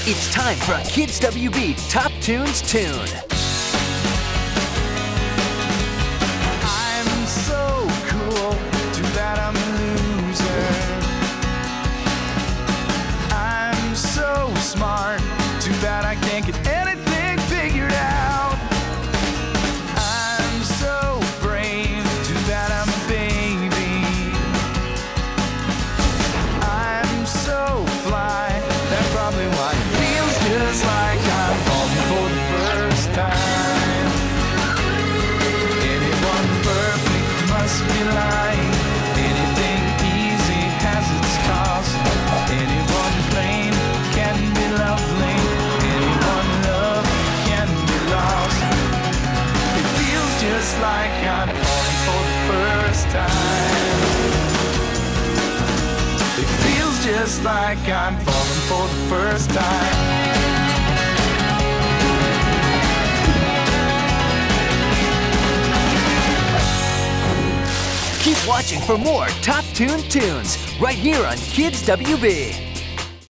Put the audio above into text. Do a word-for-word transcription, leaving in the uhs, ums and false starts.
It's time for a Kids W B Top Tunes tune. I'm so cool, too bad I'm a loser. I'm so smart, too bad I can't get anything figured out. I'm so brave, too bad I'm a baby. I'm so fly, that's probably why it feels just like I'm falling for the first time. Anyone perfect must be lying. Anything easy has its cost. Anyone plain can be lovely. Anyone loved can be lost. It feels just like I'm falling for the first time. It feels just like I'm falling for the first time. Keep watching for more Top Tune tunes right here on Kids W B.